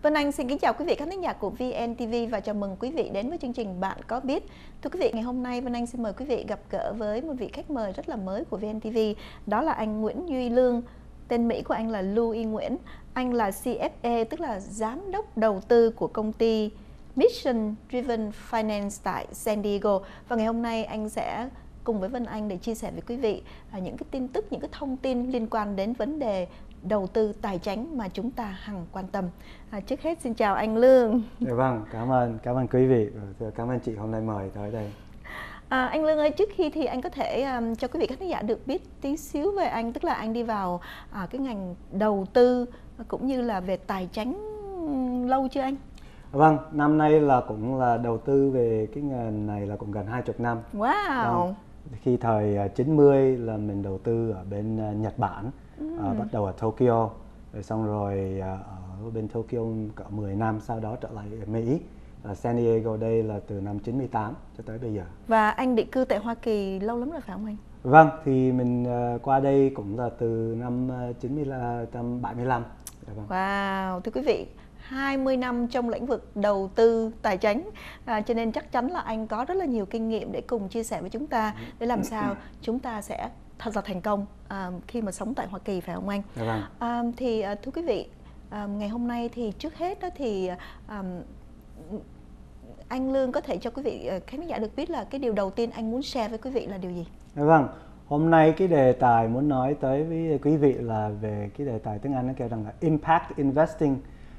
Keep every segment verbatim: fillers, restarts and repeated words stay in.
Vân Anh xin kính chào quý vị khán thính giả của vê en tê vê và chào mừng quý vị đến với chương trình Bạn Có Biết. Thưa quý vị, ngày hôm nay Vân Anh xin mời quý vị gặp gỡ với một vị khách mời rất là mới của vê en tê vê. Đó là anh Nguyễn Duy Lương, tên Mỹ của anh là Louis Nguyễn. Anh là xê ép a, tức là giám đốc đầu tư của công ty Mission Driven Finance tại San Diego. Và ngày hôm nay anh sẽ cùng với Vân Anh để chia sẻ với quý vị những cái tin tức, những cái thông tin liên quan đến vấn đề đầu tư tài chính mà chúng ta hằng quan tâm. À, trước hết xin chào anh Lương. Dạ vâng, cảm ơn, cảm ơn quý vị, cảm ơn chị hôm nay mời tới đây. À, anh Lương ơi, trước khi thì anh có thể um, cho quý vị khán giả được biết tí xíu về anh, tức là anh đi vào à, cái ngành đầu tư cũng như là về tài chính lâu chưa anh? Vâng, năm nay là cũng là đầu tư về cái ngành này là cũng gần hai mươi năm. Wow. Vâng. Khi thời chín mươi là mình đầu tư ở bên Nhật Bản, mm. à, bắt đầu ở Tokyo, rồi xong rồi ở bên Tokyo cỡ mười năm, sau đó trở lại ở Mỹ. Ở San Diego đây là từ năm chín mươi tám cho tới bây giờ. Và anh định cư tại Hoa Kỳ lâu lắm rồi phải không anh? Vâng, thì mình uh, qua đây cũng là từ năm chín mươi bảy mươi lăm. Vâng. Wow, thưa quý vị, hai mươi năm trong lĩnh vực đầu tư tài chính, à, cho nên chắc chắn là anh có rất là nhiều kinh nghiệm để cùng chia sẻ với chúng ta để làm sao chúng ta sẽ thật là thành công à, khi mà sống tại Hoa Kỳ, phải không anh? Vâng. À, thì à, thưa quý vị, à, ngày hôm nay thì trước hết đó thì à, anh Lương có thể cho quý vị khán giả được biết là cái điều đầu tiên anh muốn share với quý vị là điều gì? Vâng, hôm nay cái đề tài muốn nói tới với quý vị là về cái đề tài tiếng Anh nó kêu rằng là Impact Investing,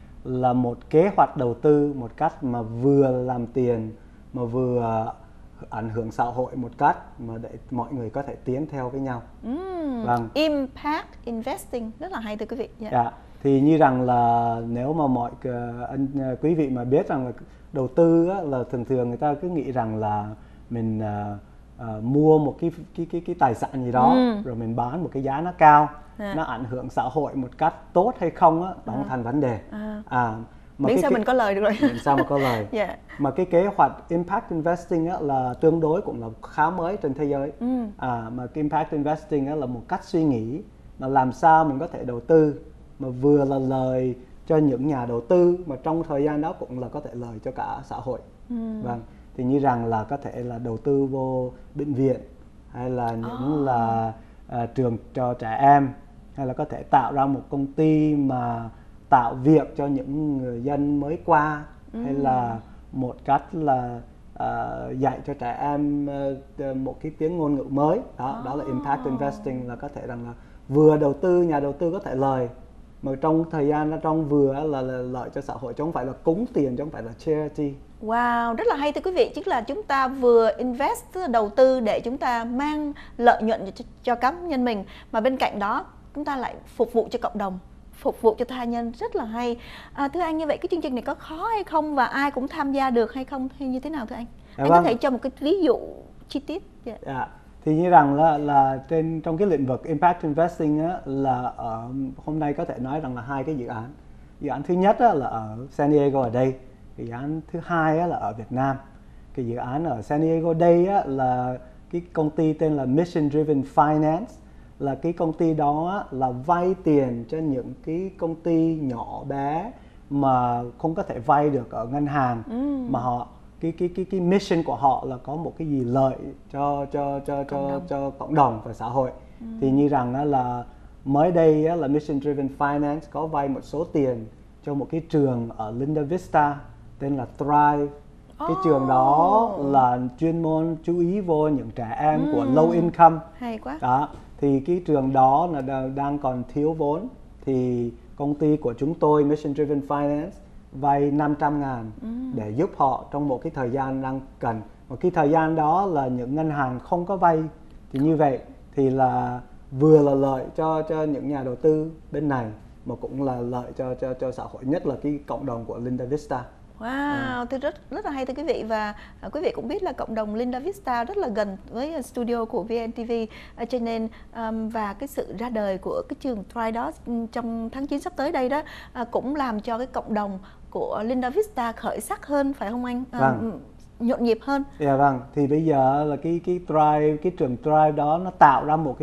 là một kế hoạch đầu tư một cách mà vừa làm tiền mà vừa ảnh hưởng xã hội một cách mà để mọi người có thể tiến theo với nhau. Mm, vâng. Impact Investing rất là hay thưa quý vị. Yeah. Dạ, thì như rằng là nếu mà mọi uh, anh uh, quý vị mà biết rằng là đầu tư á, là thường thường người ta cứ nghĩ rằng là mình uh, uh, mua một cái cái cái cái tài sản gì đó, mm. rồi mình bán một cái giá nó cao, à. nó ảnh hưởng xã hội một cách tốt hay không á, đó à. thành vấn đề. À. À, mà miễn cái, sao cái, mình có lời được rồi. miễn sao mà có lời. Yeah. Mà cái kế hoạch Impact Investing á, là tương đối cũng là khá mới trên thế giới. Mm. À, mà cái Impact Investing á, là một cách suy nghĩ mà làm sao mình có thể đầu tư mà vừa là lời cho những nhà đầu tư mà trong thời gian đó cũng là có thể lời cho cả xã hội. Mm. Vâng, thì như rằng là có thể là đầu tư vô bệnh viện, hay là những oh. là uh, trường cho trẻ em, hay là có thể tạo ra một công ty mà tạo việc cho những người dân mới qua, mm. hay là một cách là uh, dạy cho trẻ em uh, một cái tiếng ngôn ngữ mới. Đó, oh. đó là Impact Investing, là có thể rằng là vừa đầu tư, nhà đầu tư có thể lời mà trong thời gian nó trong vừa là, là lợi cho xã hội, chứ không phải là cúng tiền, chứ không phải là charity. Wow, rất là hay thưa quý vị, tức là chúng ta vừa invest, tức là đầu tư để chúng ta mang lợi nhuận cho, cho cá nhân mình, mà bên cạnh đó chúng ta lại phục vụ cho cộng đồng, phục vụ cho tha nhân, rất là hay. À, thưa anh, như vậy cái chương trình này có khó hay không và ai cũng tham gia được hay không, hay như thế nào thưa anh? À, anh vâng. có thể cho một cái ví dụ chi tiết. Yeah. Yeah. Thì như rằng là, là trên trong cái lĩnh vực Impact Investing á, là ở hôm nay có thể nói rằng là hai cái dự án. Dự án thứ nhất á, là ở San Diego ở đây, cái dự án thứ hai á, là ở Việt Nam. Cái dự án ở San Diego đây á, là cái công ty tên là Mission Driven Finance, là cái công ty đó á, là vay tiền cho những cái công ty nhỏ bé mà không có thể vay được ở ngân hàng, ừ. mà họ cái cái cái cái mission của họ là có một cái gì lợi cho cho cho cho cộng cho cộng đồng và xã hội. Ừ. Thì như rằng á, là mới đây á, là Mission Driven Finance có vay một số tiền cho một cái trường ở Linda Vista tên là Thrive. Cái oh. trường đó là chuyên môn chú ý vô những trẻ em ừ. của low income. Hay quá. Đó, thì cái trường đó là đang còn thiếu vốn, thì công ty của chúng tôi Mission Driven Finance vay năm trăm ngàn ừ. để giúp họ trong một cái thời gian đang cần. Một cái thời gian đó là những ngân hàng không có vay, thì như vậy thì là vừa là lợi cho cho những nhà đầu tư bên này mà cũng là lợi cho cho cho xã hội, nhất là cái cộng đồng của Linda Vista. Wow, à. Thì rất rất là hay thưa quý vị, và à, quý vị cũng biết là cộng đồng Linda Vista rất là gần với studio của vê en tê vê, à, cho nên um, và cái sự ra đời của cái trường Thrive đó trong tháng chín sắp tới đây đó à, cũng làm cho cái cộng đồng của Linda Vista khởi sắc hơn, phải không anh? À, vâng. Nhộn nhịp hơn. Dạ vâng, thì bây giờ là cái cái Thrive, cái trường Thrive đó nó tạo ra một cái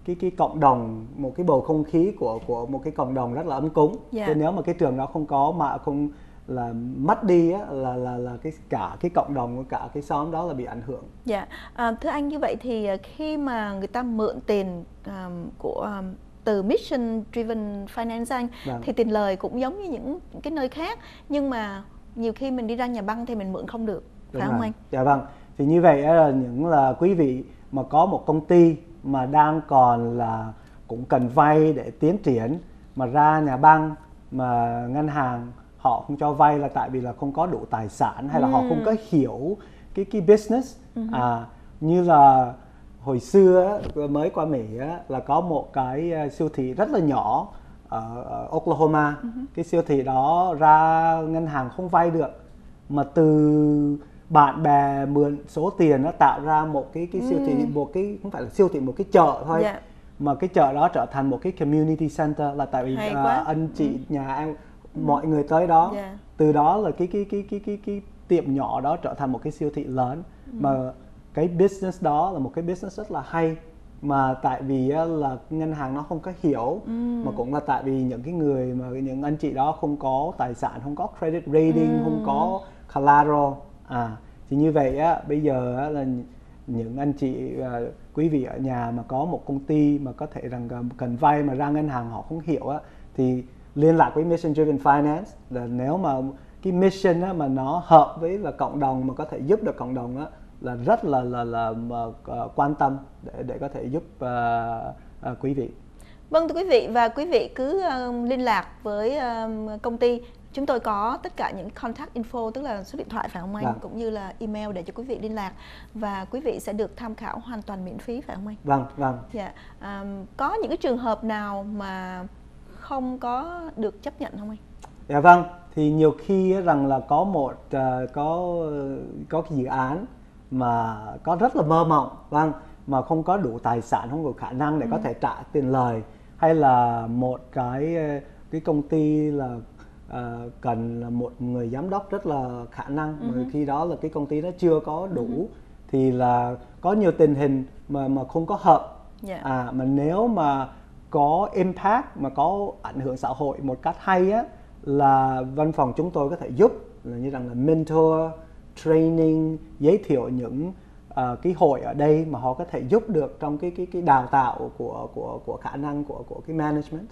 cái cái cộng đồng, một cái bầu không khí của của một cái cộng đồng rất là ấm cúng. Yeah. Chứ nếu mà cái trường đó không có mà không là mất đi á, là là là cái cả cái cộng đồng, cả cái xóm đó là bị ảnh hưởng. Dạ, yeah. à, thưa anh, như vậy thì khi mà người ta mượn tiền um, của um, từ Mission Driven Finance anh, vâng. thì tiền lời cũng giống như những cái nơi khác, nhưng mà nhiều khi mình đi ra nhà băng thì mình mượn không được, Đúng phải rồi. không anh? Dạ vâng. Thì như vậy là những là quý vị mà có một công ty mà đang còn là cũng cần vay để tiến triển, mà ra nhà băng mà ngân hàng họ không cho vay là tại vì là không có đủ tài sản, hay là ừ. họ không có hiểu cái cái business. Ừ. À, như là hồi xưa mới qua Mỹ là có một cái siêu thị rất là nhỏ ở, ở Oklahoma. Ừ. Cái siêu thị đó ra ngân hàng không vay được, mà từ bạn bè mượn số tiền nó tạo ra một cái cái siêu thị, ừ. một cái không phải là siêu thị, một cái chợ thôi. Yeah. Mà cái chợ đó trở thành một cái community center, là tại vì uh, anh chị ừ. nhà em ừ. mọi người tới đó. Yeah. Từ đó là cái cái cái cái cái cái tiệm nhỏ đó trở thành một cái siêu thị lớn. Ừ. Mà cái business đó là một cái business rất là hay, mà tại vì là ngân hàng nó không có hiểu, ừ. mà cũng là tại vì những cái người mà những anh chị đó không có tài sản, không có credit rating, ừ. không có collateral. À, thì như vậy á, bây giờ á, là những anh chị uh, quý vị ở nhà mà có một công ty mà có thể rằng cần vay mà ra ngân hàng họ không hiểu á, thì liên lạc với Mission Driven Finance. Là nếu mà cái mission á, mà nó hợp với là cộng đồng, mà có thể giúp được cộng đồng á, là rất là là là, là uh, quan tâm để để có thể giúp uh, uh, quý vị. Vâng, thưa quý vị, và quý vị cứ uh, liên lạc với uh, công ty. Chúng tôi có tất cả những contact info, tức là số điện thoại, phải không anh? Vâng. Cũng như là email để cho quý vị liên lạc, và quý vị sẽ được tham khảo hoàn toàn miễn phí, phải không anh? Vâng, vâng. Dạ. À, có những cái trường hợp nào mà không có được chấp nhận không anh? Dạ vâng, thì nhiều khi rằng là có một uh, có có cái dự án mà có rất là mơ mộng, vâng, mà không có đủ tài sản, không đủ khả năng để ừ. có thể trả tiền lời, hay là một cái cái công ty là uh, cần là một người giám đốc rất là khả năng, ừ. mà khi đó là cái công ty nó chưa có đủ, ừ. thì là có nhiều tình hình mà mà không có hợp. Yeah. À, mà nếu mà có impact, mà có ảnh hưởng xã hội một cách hay á, là văn phòng chúng tôi có thể giúp, là như rằng là mentor, training, giới thiệu những uh, cái hội ở đây mà họ có thể giúp được trong cái cái cái đào tạo của của của khả năng của của cái management.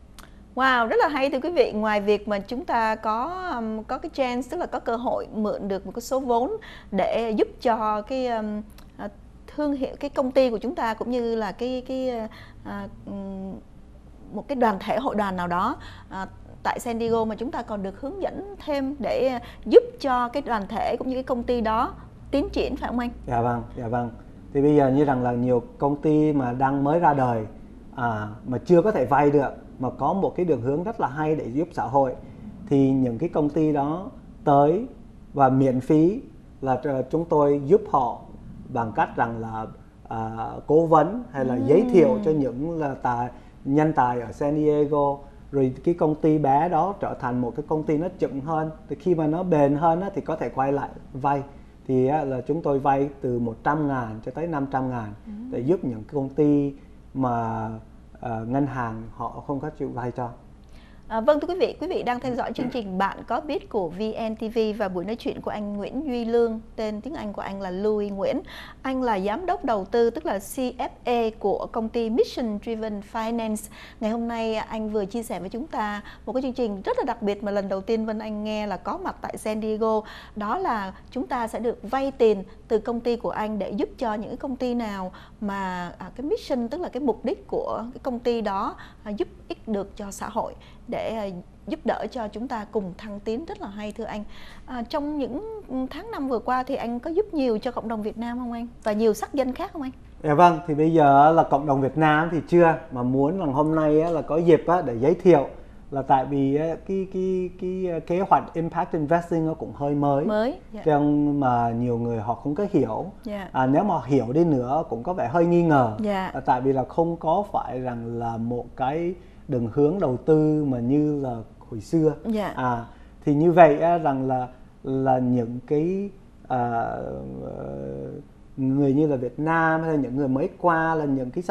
Wow, rất là hay thưa quý vị. Ngoài việc mà chúng ta có um, có cái chance, tức là có cơ hội mượn được một cái số vốn để giúp cho cái um, uh, thương hiệu, cái công ty của chúng ta, cũng như là cái cái uh, um, một cái đoàn thể, hội đoàn nào đó uh, tại San Diego, mà chúng ta còn được hướng dẫn thêm để giúp cho cái đoàn thể cũng như cái công ty đó tiến triển, phải không anh? Dạ vâng, dạ vâng. Thì bây giờ như rằng là nhiều công ty mà đang mới ra đời, à, mà chưa có thể vay được, mà có một cái đường hướng rất là hay để giúp xã hội, thì những cái công ty đó tới và miễn phí là chúng tôi giúp họ bằng cách rằng là à, cố vấn hay là uhm. giới thiệu cho những là tài nhân tài ở San Diego, rồi cái công ty bé đó trở thành một cái công ty nó chững hơn, thì khi mà nó bền hơn á, thì có thể quay lại vay. Thì á, là chúng tôi vay từ một trăm ngàn cho tới năm trăm ngàn ừ. để giúp những công ty mà uh, ngân hàng họ không có chịu vay cho. À, vâng, thưa quý vị, quý vị đang theo dõi chương trình Bạn Có Biết của vê en tê vê và buổi nói chuyện của anh Nguyễn Duy Lương, tên tiếng Anh của anh là Louis Nguyễn. Anh là giám đốc đầu tư, tức là xê ép a của công ty Mission Driven Finance. Ngày hôm nay anh vừa chia sẻ với chúng ta một cái chương trình rất là đặc biệt mà lần đầu tiên Vân Anh nghe là có mặt tại San Diego. Đó là chúng ta sẽ được vay tiền từ công ty của anh để giúp cho những công ty nào mà à, cái mission, tức là cái mục đích của cái công ty đó à, giúp ích được cho xã hội, để giúp đỡ cho chúng ta cùng thăng tiến. Rất là hay thưa anh. À, trong những tháng năm vừa qua thì anh có giúp nhiều cho cộng đồng Việt Nam không anh? Và nhiều sắc dân khác không anh? Dạ vâng, thì bây giờ là cộng đồng Việt Nam thì chưa, mà muốn rằng hôm nay là có dịp để giới thiệu, là tại vì cái cái cái kế hoạch Impact Investing nó cũng hơi mới, mới yeah. cho nên mà nhiều người họ không có hiểu. Yeah. À, nếu mà hiểu đi nữa cũng có vẻ hơi nghi ngờ. Yeah. À, tại vì là không có phải rằng là một cái đường hướng đầu tư mà như là hồi xưa. Yeah. À, thì như vậy rằng là là những cái à, người như là Việt Nam hay là những người mới qua, là những cái xã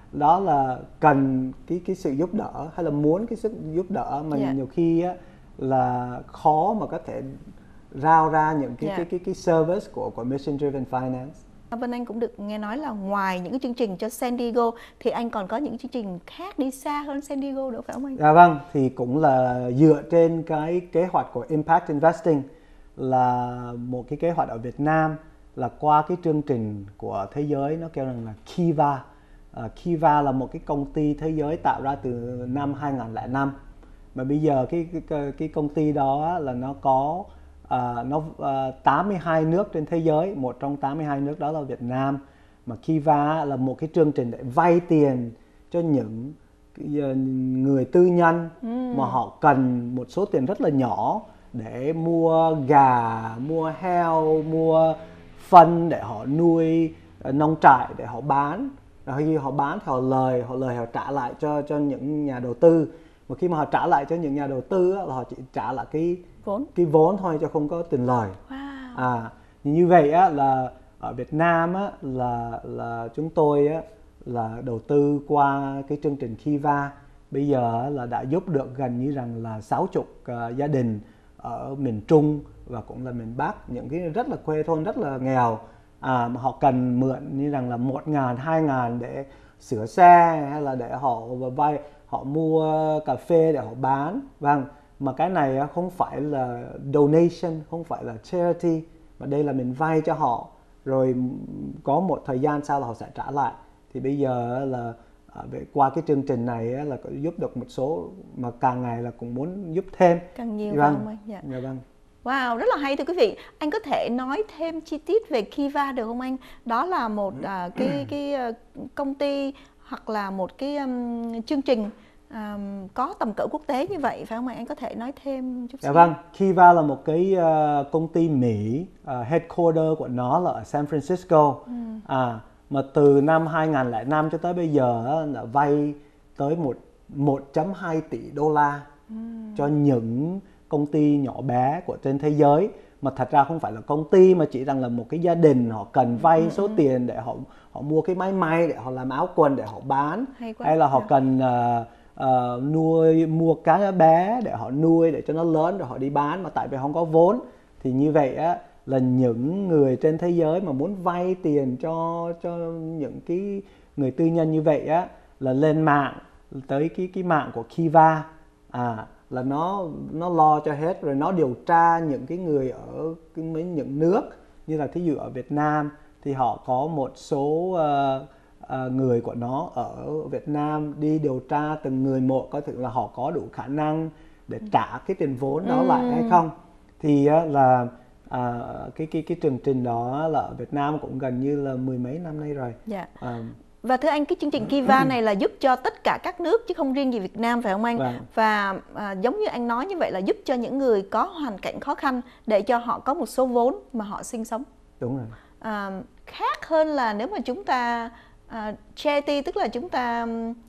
đó là cần cái cái sự giúp đỡ hay là muốn cái sự giúp đỡ mà Yeah. nhiều khi á, là khó mà có thể rao ra những cái Yeah. cái cái cái service của của Mission Driven Finance. Vân Anh cũng được nghe nói là ngoài những cái chương trình cho San Diego thì anh còn có những chương trình khác đi xa hơn San Diego nữa phải không anh? Dạ vâng, thì cũng là dựa trên cái kế hoạch của Impact Investing, là một cái kế hoạch ở Việt Nam, là qua cái chương trình của thế giới nó kêu rằng là Kiva. Uh, Kiva là một cái công ty thế giới tạo ra từ năm hai không không năm, mà bây giờ cái cái cái công ty đó là nó có uh, nó uh, tám mươi hai nước trên thế giới, một trong tám mươi hai nước đó là Việt Nam. Mà Kiva là một cái chương trình để vay tiền cho những người tư nhân ừ. mà họ cần một số tiền rất là nhỏ để mua gà, mua heo, mua phân để họ nuôi nông trại để họ bán. Rồi khi họ bán thì họ lời, họ lời họ trả lại cho cho những nhà đầu tư. Mà khi mà họ trả lại cho những nhà đầu tư á, là họ chỉ trả lại cái vốn cái vốn thôi, cho không có tiền lời. Wow. À, như vậy á, là ở Việt Nam á, là là chúng tôi á, là đầu tư qua cái chương trình Kiva. Bây giờ là đã giúp được gần như rằng là sáu mươi uh, gia đình ở miền Trung và cũng là miền Bắc, những cái rất là quê thôn rất là nghèo, à, mà họ cần mượn như rằng là một ngàn, hai ngàn để sửa xe, hay là để họ vay, họ mua cà phê để họ bán. Vâng, mà cái này không phải là donation, không phải là charity, mà đây là mình vay cho họ, rồi có một thời gian sau là họ sẽ trả lại. Thì bây giờ là qua cái chương trình này là có giúp được một số, mà càng ngày là cũng muốn giúp thêm càng nhiều. Vâng. Không anh? Dạ. Dạ vâng. Wow, rất là hay thưa quý vị. Anh có thể nói thêm chi tiết về Kiva được không anh? Đó là một uh, cái cái uh, công ty hoặc là một cái um, chương trình um, có tầm cỡ quốc tế như vậy phải không anh? Anh có thể nói thêm chút xíu. Dạ vâng, Kiva là một cái uh, công ty Mỹ, uh, headquarter của nó là ở San Francisco. Ừ. À, mà từ năm hai không không năm cho tới bây giờ đã vay tới một phẩy hai tỷ đô la ừ. cho những công ty nhỏ bé của trên thế giới. Mà thật ra không phải là công ty, mà chỉ rằng là một cái gia đình họ cần vay ừ. số tiền để họ họ mua cái máy may để họ làm áo quần để họ bán, hay là họ cần uh, uh, nuôi mua cá bé để họ nuôi để cho nó lớn rồi họ đi bán, mà tại vì không có vốn. Thì như vậy á, là những người trên thế giới mà muốn vay tiền cho cho những cái người tư nhân như vậy á, là lên mạng, tới cái cái mạng của Kiva, à, là nó nó lo cho hết, rồi nó điều tra những cái người ở cái, mấy những nước như là thí dụ ở Việt Nam thì họ có một số uh, uh, người của nó ở Việt Nam đi điều tra từng người một, coi thử là họ có đủ khả năng để trả cái tiền vốn đó ừ. lại hay không. Thì uh, là À, cái cái cái chương trình đó là ở Việt Nam cũng gần như là mười mấy năm nay rồi. Dạ. À, và thưa anh, cái chương trình Kiva này là giúp cho tất cả các nước chứ không riêng gì Việt Nam phải không anh? Vâng. Và à, giống như anh nói như vậy là giúp cho những người có hoàn cảnh khó khăn để cho họ có một số vốn mà họ sinh sống. Đúng rồi. À, khác hơn là nếu mà chúng ta à, charity, tức là chúng ta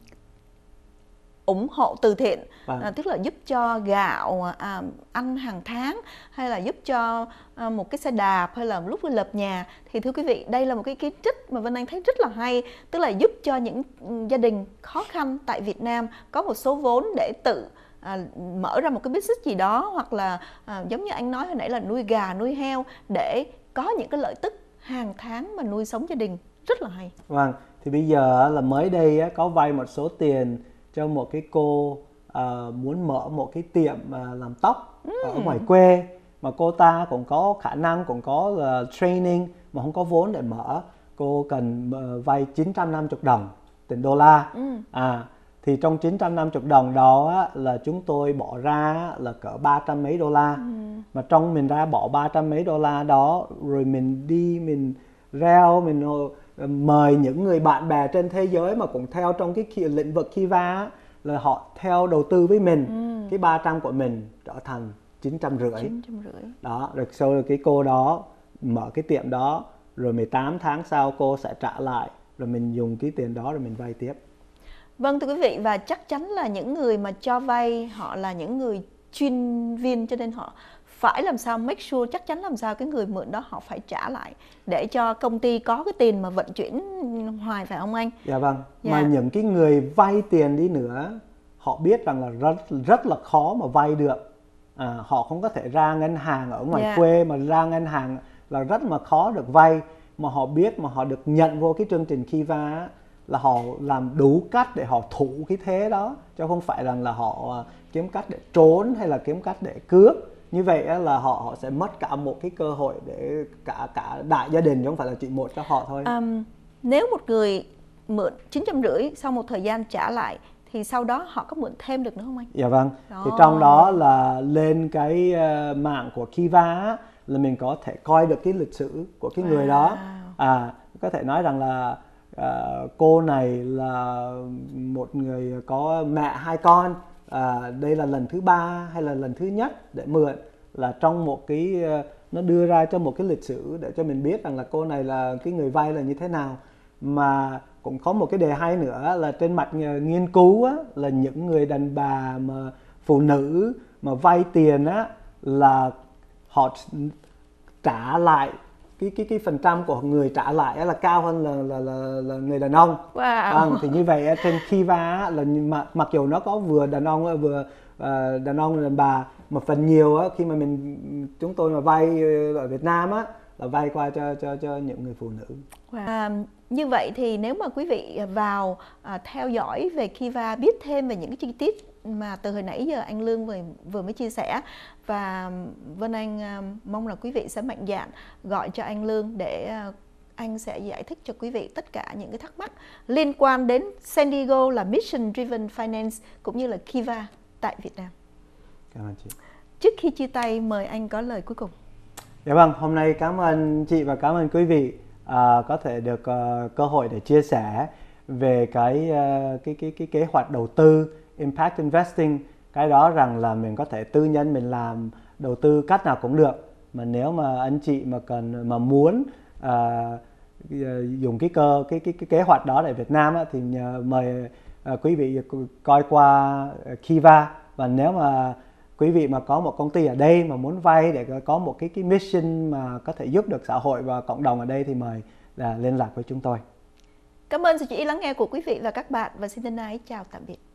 ủng hộ từ thiện, vâng. à, tức là giúp cho gạo à, ăn hàng tháng, hay là giúp cho à, một cái xe đạp, hay là lúc lập nhà. Thì thưa quý vị, đây là một cái kiến trích mà Vân Anh thấy rất là hay, tức là giúp cho những gia đình khó khăn tại Việt Nam có một số vốn để tự à, mở ra một cái business gì đó, hoặc là à, giống như anh nói hồi nãy là nuôi gà, nuôi heo để có những cái lợi tức hàng tháng mà nuôi sống gia đình. Rất là hay. Vâng, thì bây giờ là mới đây có vay một số tiền cho một cái cô uh, muốn mở một cái tiệm uh, làm tóc ừ. ở ngoài quê, mà cô ta cũng có khả năng, cũng có uh, training mà không có vốn để mở. Cô cần uh, vay chín trăm năm mươi đồng tiền đô la. ừ. À, thì trong chín trăm năm mươi đồng đó á, là chúng tôi bỏ ra là cỡ ba trăm mấy đô la. ừ. Mà trong mình ra bỏ ba trăm mấy đô la đó, rồi mình đi mình reo, mình uh, mời những người bạn bè trên thế giới mà cũng theo trong cái lĩnh vực Kiva, là họ theo đầu tư với mình. ừ. Cái ba trăm của mình trở thành chín trăm rưỡi. Đó, rồi sau rồi cái cô đó mở cái tiệm đó, rồi mười tám tháng sau cô sẽ trả lại, rồi mình dùng cái tiền đó rồi mình vay tiếp. Vâng thưa quý vị, và chắc chắn là những người mà cho vay họ là những người chuyên viên, cho nên họ phải làm sao make sure, chắc chắn làm sao cái người mượn đó họ phải trả lại để cho công ty có cái tiền mà vận chuyển hoài, phải không anh? Dạ vâng. Dạ. Mà những cái người vay tiền đi nữa, họ biết rằng là rất rất là khó mà vay được. À, họ không có thể ra ngân hàng ở ngoài Dạ. quê mà ra ngân hàng là rất mà khó được vay. Mà họ biết mà họ được nhận vô cái chương trình Kiva á, là họ làm đủ cách để họ thủ cái thế đó, chứ không phải rằng là họ kiếm cách để trốn hay là kiếm cách để cướp. Như vậy á, là họ họ sẽ mất cả một cái cơ hội để cả cả đại gia đình, chứ không phải là chỉ một cho họ thôi. Um, nếu một người mượn chín trăm rưỡi sau một thời gian trả lại thì sau đó họ có mượn thêm được nữa không anh? Dạ vâng. Đó. Thì trong đó là lên cái uh, mạng của Kiva á, là mình có thể coi được cái lịch sử của cái wow. người đó. À, có thể nói rằng là uh, cô này là một người có mẹ hai con. À, đây là lần thứ ba hay là lần thứ nhất để mượn, là trong một cái uh, nó đưa ra cho một cái lịch sử để cho mình biết rằng là cô này là cái người vay là như thế nào. Mà cũng có một cái đề hay nữa là trên mặt nghiên cứu á, là những người đàn bà mà phụ nữ mà vay tiền á, là họ trả lại cái cái cái phần trăm của người trả lại á, là cao hơn là là là, là người đàn ông. Wow. Vâng, thì như vậy trên Kiva á, là mặc, mặc dù nó có vừa đàn ông vừa uh, đàn ông đàn bà, mà phần nhiều á, khi mà mình chúng tôi mà vay ở Việt Nam á, là vay qua cho cho cho những người phụ nữ. Wow. À, như vậy thì nếu mà quý vị vào à, theo dõi về Kiva, biết thêm về những cái chi tiết mà từ hồi nãy giờ anh Lương vừa, vừa mới chia sẻ, và Vân Anh à, mong là quý vị sẽ mạnh dạn gọi cho anh Lương để à, anh sẽ giải thích cho quý vị tất cả những cái thắc mắc liên quan đến San Diego là Mission Driven Finance cũng như là Kiva tại Việt Nam. Cảm ơn chị. Trước khi chia tay, mời anh có lời cuối cùng. Dạ vâng, hôm nay cảm ơn chị và cảm ơn quý vị à, có thể được uh, cơ hội để chia sẻ về cái, uh, cái cái cái kế hoạch đầu tư Impact Investing. Cái đó rằng là mình có thể tư nhân mình làm đầu tư cách nào cũng được. Mà nếu mà anh chị mà cần mà muốn uh, dùng cái cơ cái cái cái kế hoạch đó tại Việt Nam á, thì nhờ, mời uh, quý vị coi qua Kiva. Và nếu mà quý vị mà có một công ty ở đây mà muốn vay để có một cái cái mission mà có thể giúp được xã hội và cộng đồng ở đây, thì mời là liên lạc với chúng tôi. Cảm ơn sự chú ý lắng nghe của quý vị và các bạn, và xin thân ái chào tạm biệt.